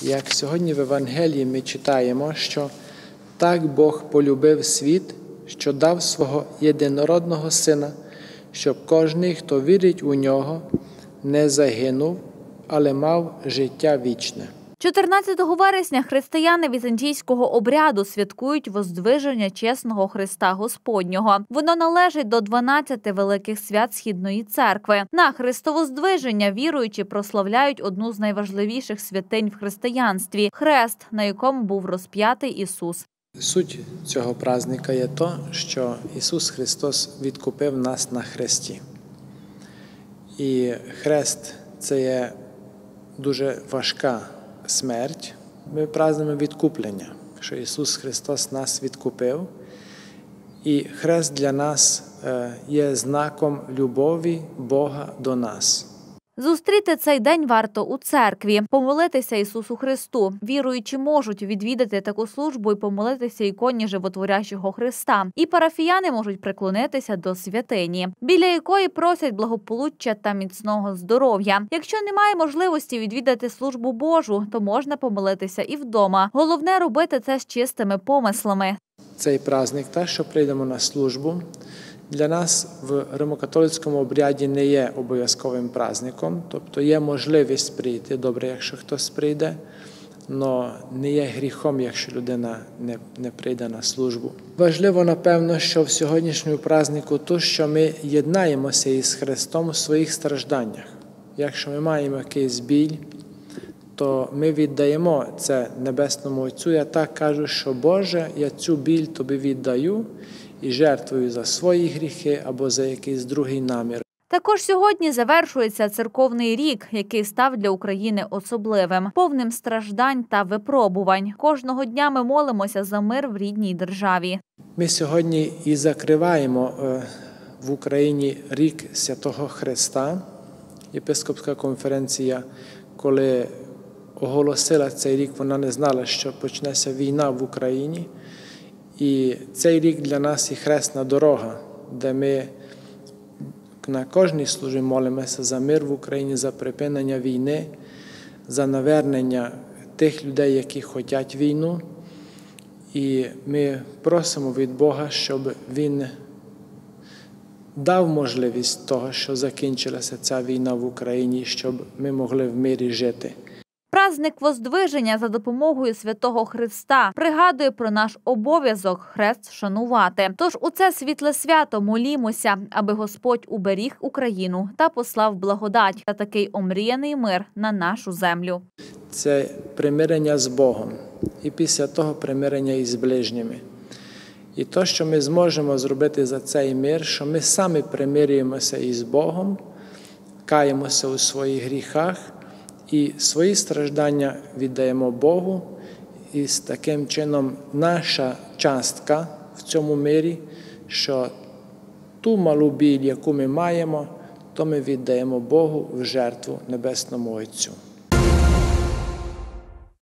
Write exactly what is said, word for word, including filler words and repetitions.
Як сьогодні в Євангелії ми читаємо, що так Бог полюбив світ, що дав свого єдинородного Сина, щоб кожний, хто вірить у Нього, не загинув, але мав життя вічне. чотирнадцятого вересня християни візантійського обряду святкують Воздвиження чесного Христа Господнього. Воно належить до дванадцяти великих свят Східної церкви. На Христовоздвиження віруючі прославляють одну з найважливіших святинь в християнстві – хрест, на якому був розп'ятий Ісус. Суть цього праздника є то, що Ісус Христос відкупив нас на хресті. І хрест – це є дуже важка смерть. Ми празднуємо відкуплення, що Ісус Христос нас відкупив. І хрест для нас є знаком любові Бога до нас. Зустріти цей день варто у церкві, помолитися Ісусу Христу. Віруючі можуть відвідати таку службу і помолитися іконі Животворящого Христа. І парафіяни можуть приклонитися до святині, біля якої просять благополуччя та міцного здоров'я. Якщо немає можливості відвідати службу Божу, то можна помолитися і вдома. Головне – робити це з чистими помислами. Цей праздник, те, що прийдемо на службу, для нас в римокатолицькому обряді не є обов'язковим праздником, тобто є можливість прийти, добре, якщо хтось прийде, але не є гріхом, якщо людина не, не прийде на службу. Важливо, напевно, що в сьогоднішньому празднику то, що ми єднаємося із Христом у своїх стражданнях. Якщо ми маємо якийсь біль, то ми віддаємо це Небесному Отцю. Я так кажу, що Боже, я цю біль Тобі віддаю, і жертвую за свої гріхи або за якийсь другий намір. Також сьогодні завершується церковний рік, який став для України особливим, повним страждань та випробувань. Кожного дня ми молимося за мир в рідній державі. Ми сьогодні і закриваємо в Україні рік Святого Христа. Єпископська конференція, коли оголосила цей рік, вона не знала, що почнеться війна в Україні. І цей рік для нас і хресна дорога, де ми на кожній службі молимося за мир в Україні, за припинення війни, за навернення тих людей, які хочуть війну. І ми просимо від Бога, щоб Він дав можливість того, що закінчилася ця війна в Україні, щоб ми могли в мирі жити. Праздник Воздвиження за допомогою Святого Христа пригадує про наш обов'язок хрест шанувати. Тож у це світле свято молімося, аби Господь уберіг Україну та послав благодать та такий омріяний мир на нашу землю. Це примирення з Богом і після того примирення із ближніми. І те, що ми зможемо зробити за цей мир, що ми самі примирюємося із Богом, каємося у своїх гріхах, і свої страждання віддаємо Богу, і з таким чином наша частка в цьому мирі, що ту малу біль, яку ми маємо, то ми віддаємо Богу в жертву Небесному Отцю.